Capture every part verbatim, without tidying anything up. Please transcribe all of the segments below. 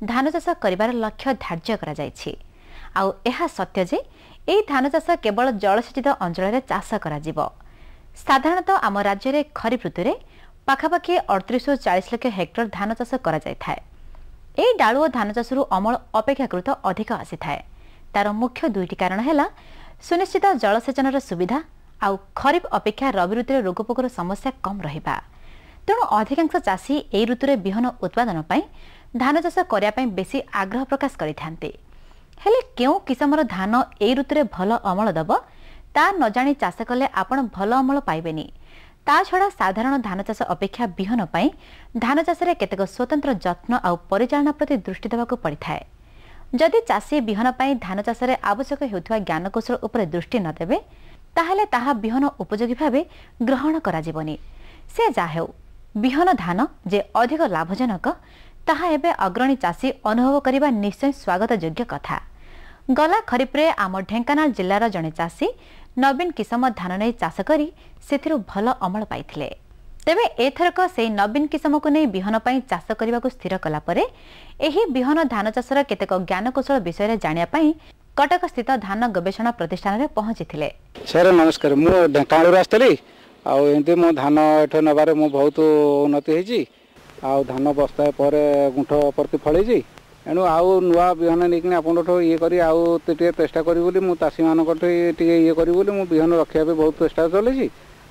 धान चाष कर लक्ष्य धार्य करा जायछि। आउ एहा सत्य जे एही धान चाष केवल जलसेचित अंचल चाष करा जिवो। साधारणतः आम राज्य में खरीफ ऋतु में पाखापाखि अड़तीस चालीस लाख हेक्टर धान चाष करा जाय थाए। एही डालुओ धान चाषरू अमल अपेक्षाकृत अधिक आसी थाए। तार मुख्य दुईटी कारण है सुनिश्चित जलसेचन सुविधा आउ खरीफ अपेक्षा रवि ऋतु रोगपोकर समस्या कम रहिबा। तेणु अधिकांश चाषी एही ऋतु में बिहन उत्पादन पई धान चाष करिया पई बेसी आग्रह प्रकाश करिथांते। हेले केउ किसमर धान एही ऋतु में भल अमल दब ता न जानी चाष कले आपण भल अमल पाइबेनी। ता छड़ा साधारण धान चाष अपेक्षा बिहन पई धान चाष रे केतेक स्वतंत्र जत्न आउ परिचालना प्रति दृष्टि देबाको पड़िथाए। जदि चाषी बिहन पई धान चाष रे आवश्यक हेउथवा ज्ञान कौशल उपरे दृष्टि न देबे ताहले ताहा बिहन उपयोगी भावे ग्रहण करा जिवनी। से जाहेउ बिहन धान जे अधिक लाभजनक ताहा एबे अग्रणी चाषी अनुभव करिबा निश्चय स्वागत योग्य कथा। गला खरीफ रे आम ढेंकानाल जिल्लार जणे चाषी नवीन किसम धान नै चाष करी सेथिरु भल अमल पाइथिले। तेबे एथरक से नवीन किसम को नै बिहन पई चाष करिबाकु स्थिर कला परे एही बिहन धान चाषर केतेक ज्ञान कौशल विषय जानिया पई कटक स्थित धान गवेषणा प्रतिष्ठान रे पहुंचीथिले। सर नमस्कार, मु ढेंकानाल आस्तली आ एमती मो धान एठ नबारे मु बहुत उन्नति होईची। आ धान बस्ता पर गुंठ प्रति फळेची एणु आउ नुआ बिहन नहीं आपठो ये करी आउ चेष्टा करी बोली मु चाषी मानक ये करी बोली मु बिहन रखिया बहुत चेष्टा चलेची।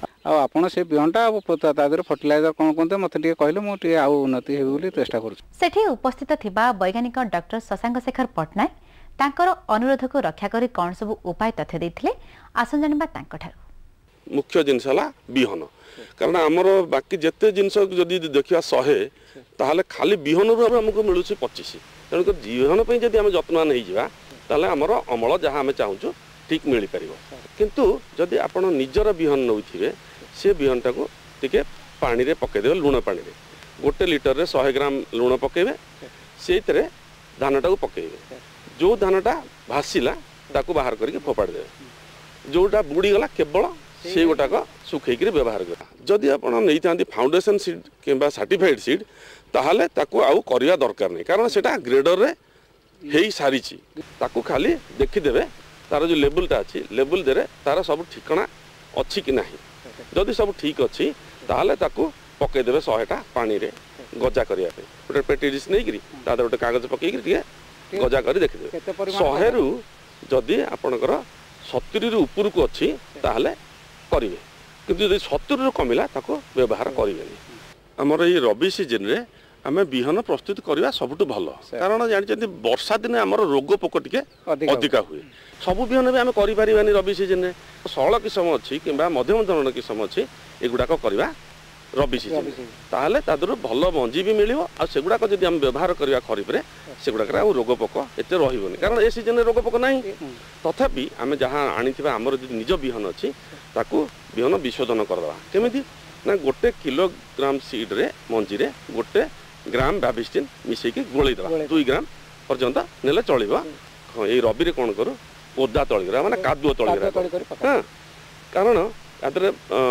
आपण से बिहनटा तादेर फर्टिलाइजर कौन कहते मत कहले मुझे आउ उन्नति हो चेष्टा कर। सेठी उपस्थित थिबा वैज्ञानिक डॉक्टर शशांक शेखर पटनायक तांकर अनुरोध को रक्षा करी कौन सब उपाय तथ्य देथिले आसन जानिबा तांकठार। मुख्य जिनस है बिहन, कारण आमर बाकी जिते जिनस जदि देखा शहे ताहले खाली बिहन रू आमको मिलूँ पचीस। तेणुक बिहन जदि आम जत्नवान होगा आमर अमल जहाँ आम चाहूँ ठीक मिल पार। किंतु जदि आप निजर बिहन नौथिबे से बिहनटा को टिके पानी रे पकईदे लुण पानी रे गोटे लिटर रे सौ ग्राम लुण पकईबे से धानटा को पकईबे। जो धानटा भासीला ताकू बाहर करके फोपाड़ी देवे। जोटा बुड़ीगला केवल से गोटाक सुखैक व्यवहार करा। जदि आप नहीं फाउंडेशन सीड किंबा सर्टिफाइड सीड ताहले ताकू आउ करिया दरकार नहीं, कारण सेटा ग्रेडर रे हेई सारीची। ताकू खाली देखिदेवे तार जो लेवलटा अच्छी लेवल दे तार सब ठिकाना अच्छी कि नहीं। जदि सब ठीक अच्छी ताहले ताकू पकईदेवे शहेटा पानी रे गजा करिया पे गोटे पेटी डिश नहीं करी तादर गोटे कागज पकईकरी टिके गजा करी देखिदेवे। शहे रु जदि आपणकर सत्तरी रु ऊपर को अच्छी ताहले करिवे, किंतु जदि सत्तरी रु कमिला ताको व्यवहार करिवेनी। हमर ये रबी सीजन रे आमे बिहन प्रस्तुत करवा सबुठु भल, कारण जानी वर्षा दिन आमर रोग पोक टिके अधिका हुए। सबु बिहन भी आम करें रबी सीजन में षोल किसम अच्छी कि मध्यम धरण किसम अच्छी एगुड़ाक करवा रबी सीजन ताहले तादर भल मंजी भी मिल सेगुड़ाक जब आम व्यवहार करवा खरीफ रे सेगुड़ाक रोग पोक एत रही, कारण ए सीजन रोग पोक ना। तथापि आम जहाँ आनी आमर जो निज बिहन अच्छी ताकू बिहन विशोधन करवा केमिति ना गोटे किलोग्राम सीड रे मंजी रे गोटे ग्राम बाबिस्टिन मिसेकी गोली दवा दुई ग्राम पर्यंत नेले चलिबो। ये रबी रे कौन करूँ ओदा तलिगरा माने कादुओ तलिगरा, हाँ, कारण यादरे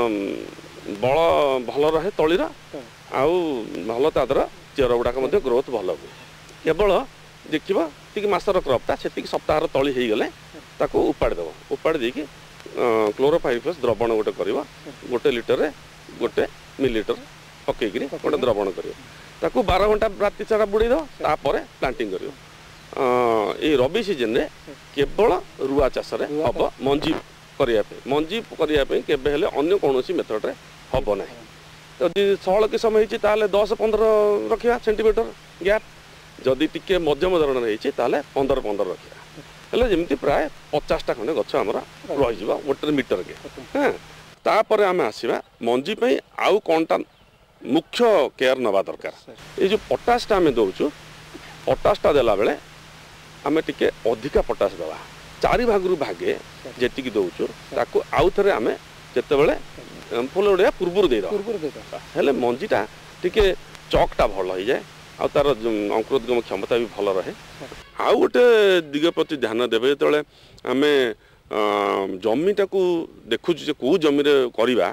बल भल रहे तलीर आउ भल तादर चेर गुड़ाक ग्रोथ भल हुए। केवल देखिब टी मसर क्रपटा से सप्ताह तली हो गले ताको उपाड़ी देव। उपाड़ी देकी क्लोरोफाइरिफस द्रवण गोटे कर गोटे लिटर रे गोटे मिलीलीटर पकईकरी गोटे द्रवण कर ताकू बारह घंटा राति सारा बुड़े दो तापर प्लांटिंग कर। ये रबी सीजन रे केवल रुआ चाष रे हम मंजी करने मंजी करने केबे हेले अन्य कौनसी मेथड रे हम ना। तो षोल किसम होती दस पंद्रह रखा सेंटीमीटर गैप, जदि टिके मध्यम धरण होती पंद्रह पंद्रह रखा हेले जमी प्राय पचासटा खंडे गछ आमर रही गोटे मीटर के। हाँ, तापर आम आसवा मंजी पे आउ कौनटा मुख्य केयर नवा दरकार। ये जो पटासटा आम दौचु पटासटा देला बेले आम टिके अधिका पटास दवा चारि भागरू भागे जेटिकी दौचु ताकू आउ थे आम जितेबले फुल उड़िया पूर्वर दे हेले मंजीटा टिके चकटा भल हो जाए आ तार अंकुरोद्गम क्षमता भी भल रहे। आउ गोटे दिग प्रति ध्यान देवे जो आम जमीटा को देखु कौ जमी करवा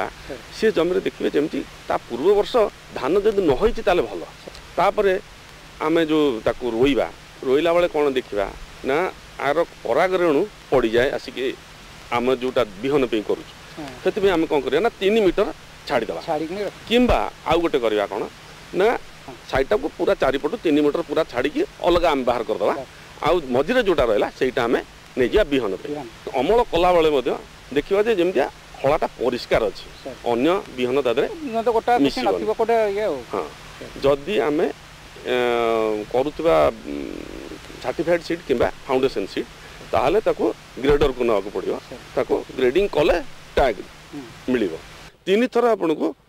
सी जमी देखिए जमी पूर्व वर्ष धान जब नई ताले भल तापर आमे जो ताकू रोइबा रोइला बेले कौन देखा ना आर पराग रेणु पड़ जाए आसिक आम जोटा बिहन पे करूँ से आम कौन करा ना तीन मीटर छाड़ीदे किंबा आउ गोटे करवा कौन ना साइटा को पूरा चारिपटू तीन मीटर पूरा छाड़ी अलग आम बाहर करदे आउ मझे जोटा रहा से आम नहीं जा बिहन पे अमल कला बेले देखा जे जमी खलाटा परिष्कार अच्छे अन्य बिहन तादे हाँ जदि आम करुवा सर्टिफाइड सीड किंबा फाउंडेशन सीड ताहले ताको ग्रेडर को नाक पड़ो ताको ग्रेडिंग कले टैग मिल तीन थर आपन को